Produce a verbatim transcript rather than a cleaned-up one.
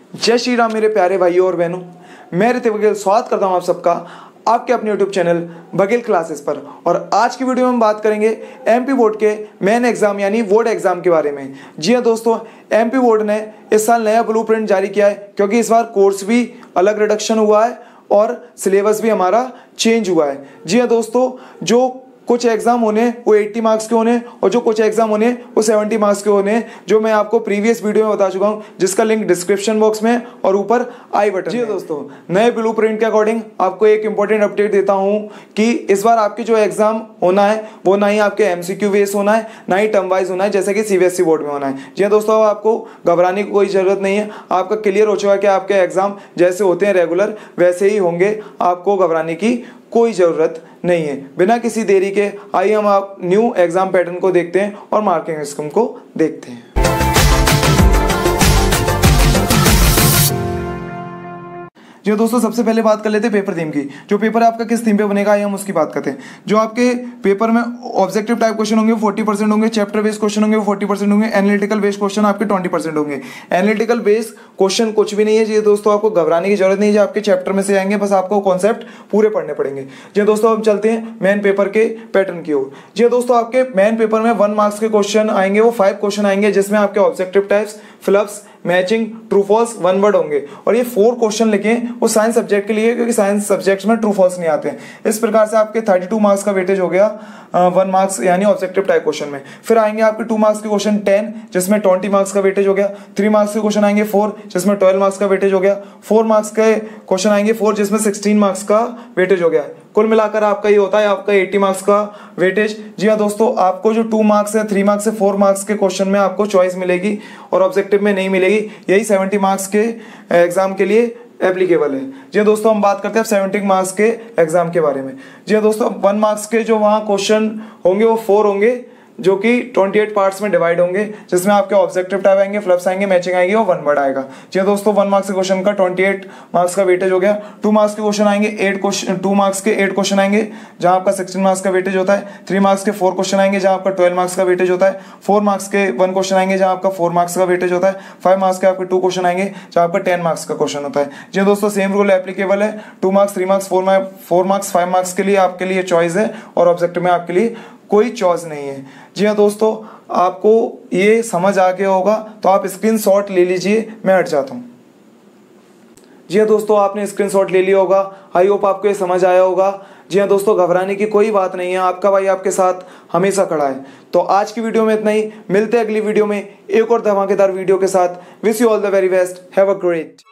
जय श्री राम मेरे प्यारे भाइयों और बहनों, मैं ऋतिक बघेल स्वागत करता हूं आप सबका आपके अपने यूट्यूब चैनल बघेल क्लासेस पर। और आज की वीडियो में हम बात करेंगे एमपी बोर्ड के मेन एग्जाम यानी बोर्ड एग्जाम के बारे में। जी हां दोस्तों, एमपी बोर्ड ने इस साल नया ब्लूप्रिंट जारी किया है क्योंकि इस बार कोर्स भी अलग रिडक्शन हुआ है और सिलेबस भी हमारा चेंज हुआ है। जी हां दोस्तों, जो कुछ एग्जाम होने वो अस्सी मार्क्स के होने और जो कुछ एग्जाम होने वो सत्तर मार्क्स के होने, जो मैं आपको प्रीवियस वीडियो में बता चुका हूं, जिसका लिंक डिस्क्रिप्शन बॉक्स में और ऊपर आई बटन। जी दोस्तों, नए ब्लूप्रिंट के अकॉर्डिंग आपको एक इंपॉर्टेंट अपडेट देता हूं कि इस बार आपके जो एग्जाम होना है वो ना ही आपके एमसीक्यू बेस होना है, ना ही टर्म वाइज होना है जैसे कि सीबीएसई बोर्ड में होना है। जी दोस्तों, आपको घबराने की कोई जरूरत नहीं है, आपका क्लियर हो चुका है कि आपके एग्जाम जैसे होते हैं रेगुलर वैसे ही होंगे, आपको घबराने की कोई ज़रूरत नहीं है। बिना किसी देरी के आइए हम आप न्यू एग्जाम पैटर्न को देखते हैं और मार्किंग स्कीम को देखते हैं। जी दोस्तों, सबसे पहले बात कर लेते हैं पेपर थीम की। जो पेपर आपका किस थीम पे बनेगा आइए हम उसकी बात करते हैं। जो आपके पेपर में ऑब्जेक्टिव टाइप क्वेश्चन होंगे फोर्टी परसेंट होंगे, चैप्टर बेस्ड क्वेश्चन होंगे फोर्टी परसेंट होंगे, एनालिटिकल बेस्ड क्वेश्चन आपके ट्वेंटी परसेंट होंगे। एनालिटिकल बेस्ड क्वेश्चन कुछ भी नहीं है जी दोस्तों, आपको घबराने की जरूरत नहीं है, आपके चैप्टर में से आएंगे, बस आपको कॉन्सेप्ट पूरे पढ़ने पड़ेंगे। जी दोस्तों, हम चलते हैं मेन पेपर के पैटर्न की ओर। जी दोस्तों, आपके मेन पेपर में वन मार्क्स के क्वेश्चन आएंगे, वो फाइव क्वेश्चन आएंगे जिसमें आपके objective types, fill ups, matching, true false, one word होंगे। और ये फोर क्वेश्चन लिखें वो साइंस सब्जेक्ट के लिए, क्योंकि साइंस सब्जेक्ट्स में ट्रू फॉल्स नहीं आते हैं। इस प्रकार से आपके थर्टी टू मार्क्स का वेटेज हो गया वन मार्क्स यानी ऑब्जेक्टिव टाइप क्वेश्चन में। फिर आएंगे आपके टू मार्क्स के क्वेश्चन टेन जिसमें ट्वेंटी मार्क्स का वेटेज हो गया। थ्री मार्क्स के क्वेश्चन आएंगे फोर जिसमें ट्वेल्व मार्क्स का वेटेज हो गया। फोर मार्क्स के क्वेश्चन आएंगे फोर जिसमें सिक्सटीन मार्क्स का वेटेज हो गया। कुल मिलाकर आपका ये होता है आपका अस्सी मार्क्स का वेटेज। जी हाँ दोस्तों, आपको जो टू मार्क्स है, थ्री मार्क्स से फोर मार्क्स के क्वेश्चन में आपको चॉइस मिलेगी और ऑब्जेक्टिव में नहीं मिलेगी। यही सेवेंटी मार्क्स के एग्जाम के लिए एप्लीकेबल है। जी दोस्तों, हम बात करते हैं सेवेंटी मार्क्स के एग्जाम के बारे में। जी दोस्तों, वन मार्क्स के जो वहाँ क्वेश्चन होंगे वो फोर होंगे जो कि अट्ठाईस पार्ट्स में डिवाइड होंगे, जिसमें आपके ऑब्जेक्टिव टाइप आएंगे, फ्लप्स आएंगे, मैचिंग आएंगे और वन वर्ड आएगा। जी दोस्तों, वन मार्क्स के क्वेश्चन का अट्ठाईस मार्क्स का वेटेज हो गया। टू मार्क्स के क्वेश्चन आएंगे एट क्वेश्चन टू मार्क्स के एट क्वेश्चन आएंगे जहां आपका सिक्सटीन मार्क्स का वेटेज होता है। थ्री मार्क्स के फोर क्वेश्चन आएंगे जहां आपका ट्वेल्व मार्क्स का वेटेज होता है। फोर मार्क्स के वन क्वेश्चन आएंगे जहां आपका फोर मार्क्स का वेटेज होता है। फाइव मार्क्स के आपके टू क्वेश्चन आएंगे जहां आपका टेन मार्क्स का क्वेश्चन होता है। जी दोस्तों, सेम रूल एप्लीकेबल है। Two marks, three marks, four marks four marks five marks के लिए आपके लिए चॉइस है और ऑब्जेक्टिव में आपके लिए कोई चॉइस नहीं है। जी हाँ दोस्तों, आपको ये समझ आ गया होगा तो आप स्क्रीनशॉट ले लीजिए, मैं हट जाता हूँ। जी हाँ दोस्तों, आपने स्क्रीनशॉट ले लिया होगा। आई होप आपको ये समझ आया होगा। जी हाँ दोस्तों, घबराने की कोई बात नहीं है, आपका भाई आपके साथ हमेशा खड़ा है। तो आज की वीडियो में इतना ही, मिलते हैं अगली वीडियो में एक और धमाकेदार वीडियो के साथ। Wish you all the very best, have a great.